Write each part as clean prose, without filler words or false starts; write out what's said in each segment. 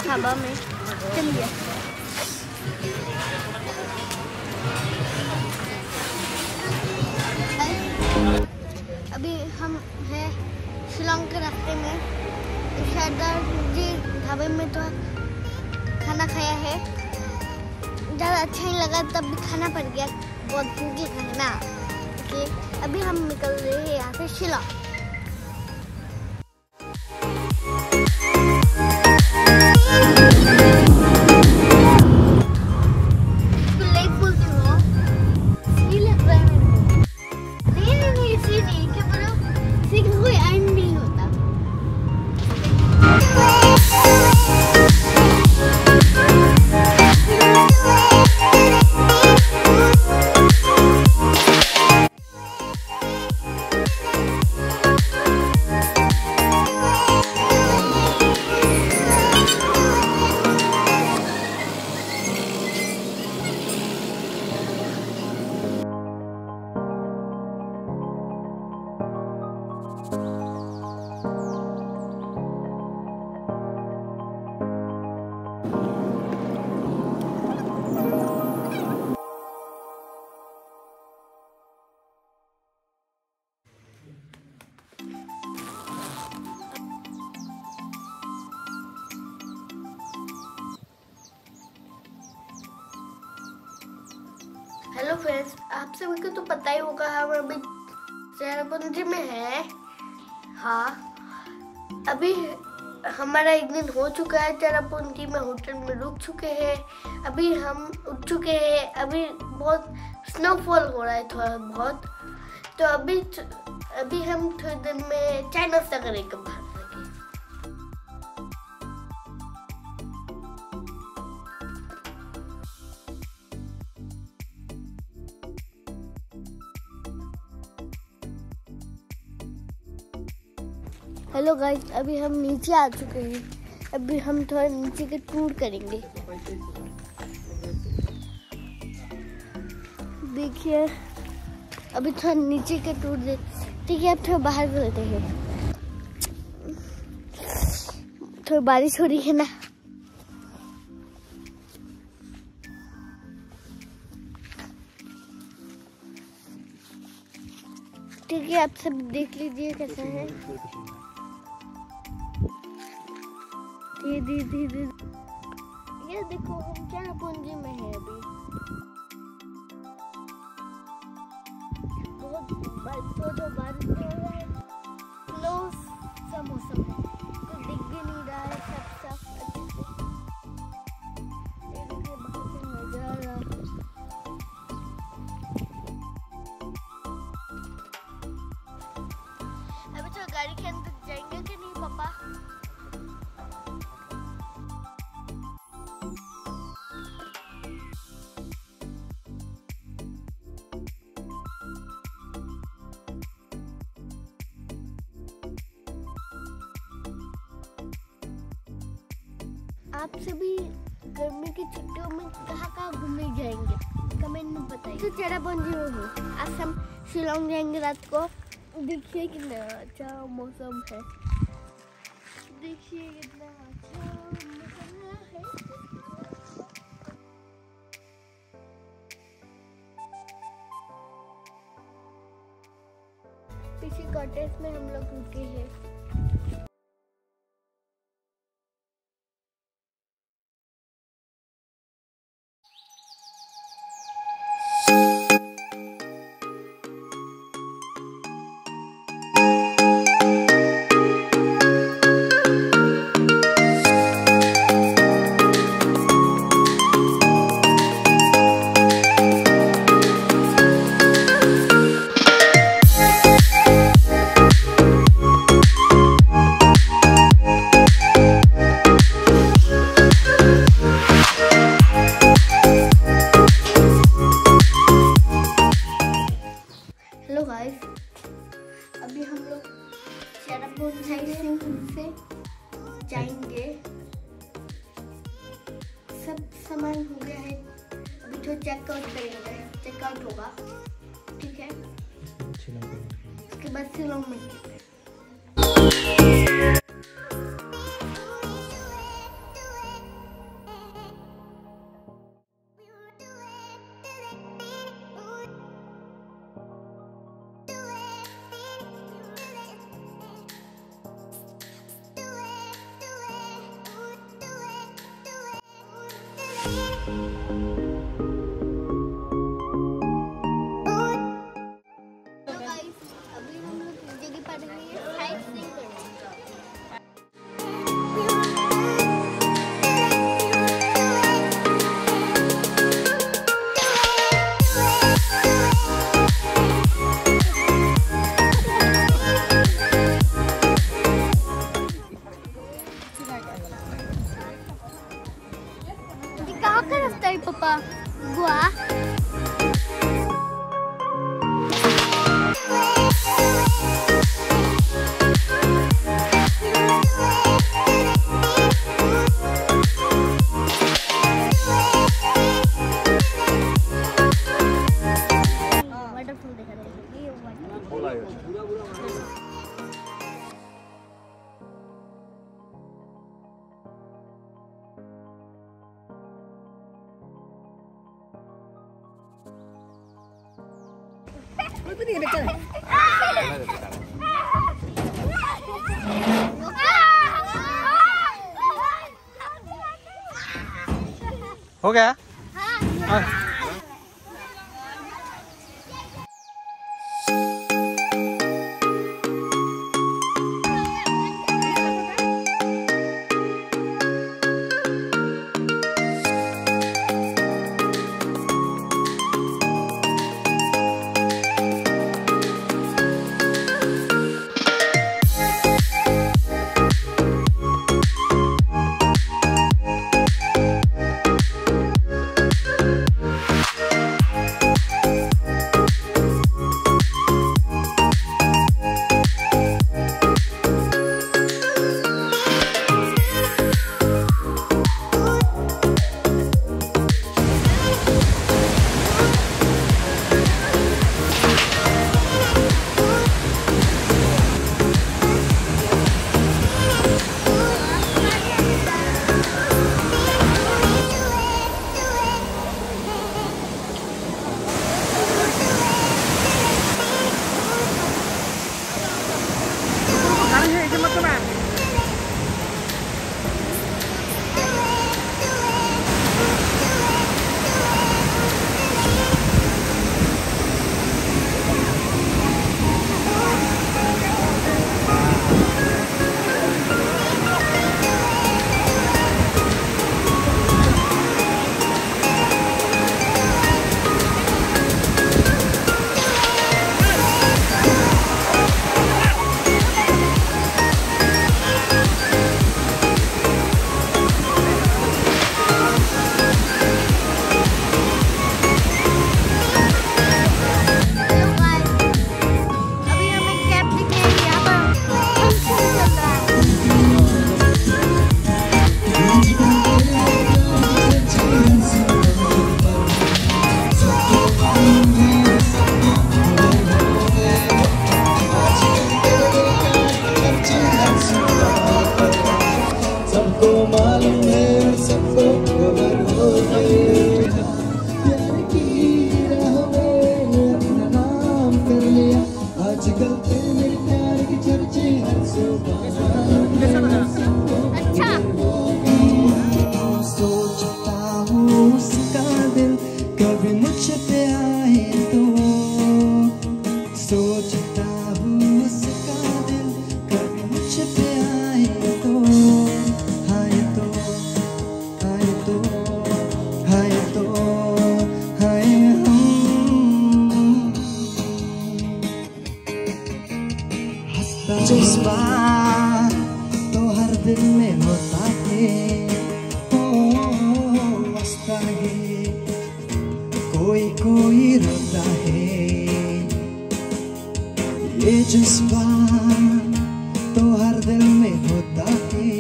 खाबा में। चलिए अभी हम हैं शिलोंग के रास्ते में। शारदार जी ढाबे में तो खाना खाया है, ज़्यादा अच्छा नहीं लगा, तब भी खाना पड़ गया, बहुत भूख लगा है ना। ओके अभी हम निकल रहे हैं यहाँ से शिलोंग। हेलो फ्रेंड्स, आप सभी को तो पता ही होगा हम अभी चेरापूंजी में हैं। हाँ, अभी हमारा एक दिन हो चुका है, चेरापूंजी में होटल में रुक चुके हैं। अभी हम उठ चुके हैं, अभी बहुत स्नोफॉल हो रहा है थोड़ा बहुत, तो अभी हम थोड़ी देर में चाय नाश्ता करेंगे बाहर। हेलो गाइस, अभी हम नीचे आ चुके हैं। अभी हम थोड़ा नीचे के टूर करेंगे। देखिए अभी थोड़ा नीचे के टूर दे। ठीक है, अब थोड़ा बाहर चलते हैं। थोड़ी बारिश हो रही है ना। ठीक है, आप सब देख लीजिए कैसा है। ये देखो हम चेरापूंजी में हैं अभी। बहुत बारिश हो रहा है, स्लो सा मौसम है, कुछ दिख भी नहीं रहा है, सब साफ अच्छे से। ये देखिए बाहर से नजारा। अभी तो गाड़ी के अंदर जाएंगे कि नहीं पापा? आप सभी गर्मी की छुट्टियों में कहाँ घूमने जाएंगे कमेंट में बताइए। तो चेरापूंजी में हूँ, आज हम शिलोंग जाएंगे रात को। देखिए कितना अच्छा मौसम है, देखिए कितना अच्छा मौसम है। पीछे कॉटेज में हम लोग रुके हैं। हेलो गाइस, अभी हम लोग चेरापूंजी से जाएंगे। सब सामान हो गया है, अभी तो चेकआउट करेंगे, चेकआउट होगा। ठीक है, उसके बाद शिलोंग में कहाँ का रास्ता है पापा? गोवा? वाटरफॉल देखा था ये हो गया? हाँ। जज्बा तो हर दिल में होता है, हंसता है कोई कोई रोता है। ये जज्बा तो हर दिल में होता है।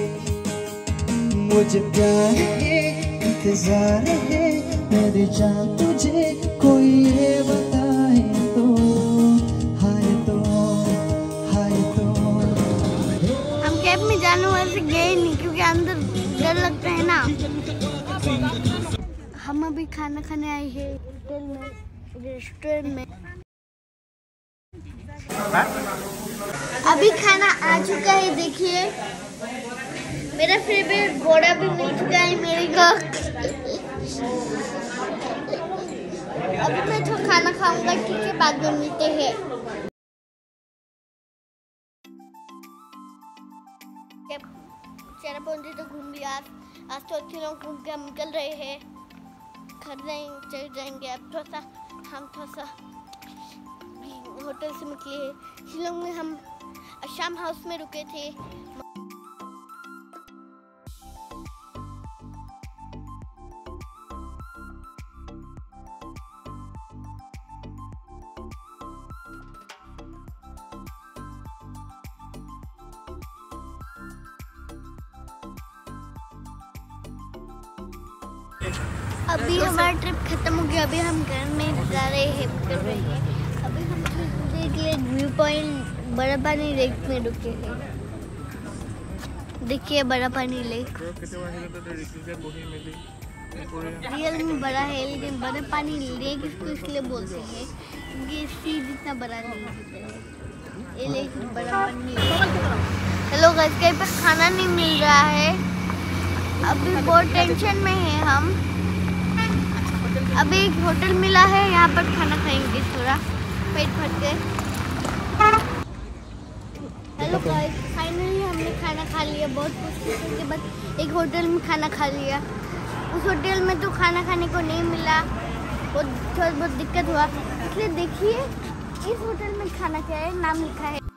मुझे प्यार है, इंतजार है, मेरी जान तुझे कोई ये बताए तो। में जाने वाले से गए नहीं क्योंकि अंदर डर लगता है ना। हम अभी खाना खाने आए हैं होटल में, रेस्टोरेंट में। अभी खाना आ चुका है, देखिए मेरा फेवरेट बोरा भी मिल चुका है मेरे को। अभी मैं तो खाना खाऊंगा, ठीक है, बाद में मिलते हैं। चेरापूंजी तो घूम लिया, आज तो अच्छे लोग घूम के हम निकल रहे हैं, घर चले जाएंगे। अब हम थोड़ा सा होटल से निकले हैं। शिलोंग में हम आसाम हाउस में रुके थे। अभी हमारा ट्रिप खत्म हो गया, अभी हम घर में जा रहे हैं, कर रहे हैं। अभी हम देख लिए व्यू पॉइंट बड़ा पानी लेक में रुके हैं। देखिए बड़ा पानी लेक रियल में बड़ा है, लेकिन बड़ा पानी लेक इसको इसलिए बोलते हैं क्योंकि सी जितना बड़ा नहीं है, ये लेक बड़ा पानी। हेलो गाइस, कहीं पर खाना नहीं मिल रहा है, अभी बहुत टेंशन में है हम। अभी एक होटल मिला है, यहाँ पर खाना खाएंगे, थोड़ा पेट भर के। हेलो गाइस, फाइनली हमने खाना खा लिया, बहुत कोशिश के बाद एक होटल में खाना खा लिया। उस होटल में तो खाना खाने को नहीं मिला, थोड़ा बहुत दिक्कत हुआ, इसलिए देखिए इस होटल में खाना क्या है, नाम लिखा है।